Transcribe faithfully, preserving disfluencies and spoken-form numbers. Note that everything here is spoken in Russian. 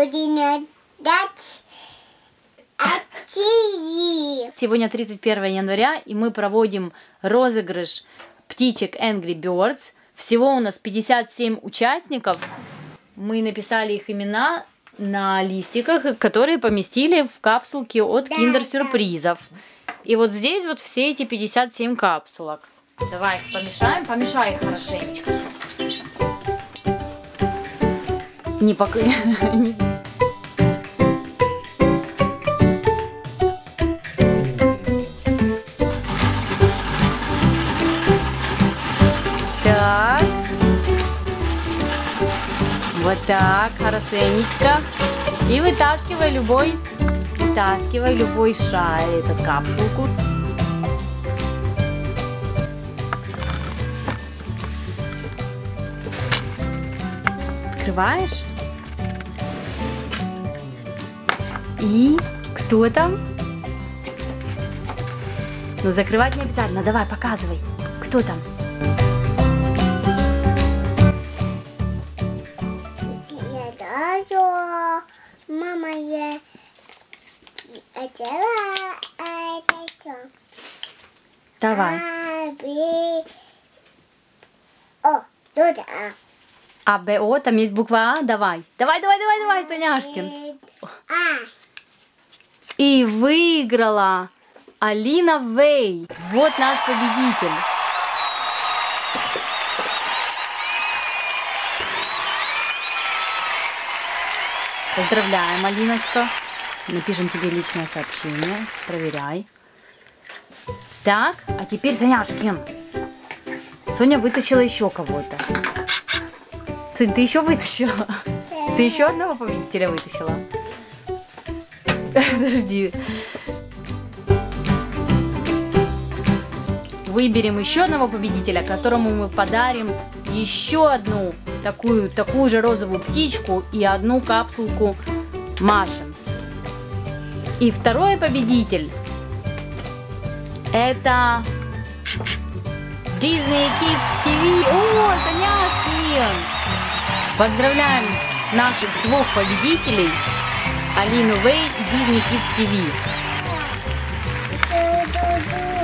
Сегодня тридцать первое января, и мы проводим розыгрыш птичек Angry Birds. Всего у нас пятьдесят семь участников. Мы написали их имена на листиках, которые поместили в капсулки от киндер-сюрпризов. И вот здесь вот все эти пятьдесят семь капсулок. Давай их помешаем. Помешай их хорошенечко. Не пока... Так. Вот так, хорошенечко. И вытаскивай любой, вытаскивай любой шар, эту капсулку. Открываешь. И кто там? Ну, закрывать не обязательно. Давай, показывай. Кто там? Мама, я хотела это все. Давай. А, Б, О, тут А. А, Б, О, там есть буква А. Давай. Давай, давай, давай, давай, Соняшкин. А. И выиграла Алина Вэй. Вот наш победитель. Поздравляем, Алиночка. Напишем тебе личное сообщение. Проверяй. Так, а теперь Соняшкин. Соня вытащила еще кого-то. Сонь, ты еще вытащила? Ты еще одного победителя вытащила? Подожди. Выберем еще одного победителя, которому мы подарим еще одну такую, такую же розовую птичку и одну капсулку Машинс. И второй победитель это Disney Kids ти ви. О, Соняшкин! Поздравляем наших двух победителей, Алину Вэй и Disney Kids ти ви.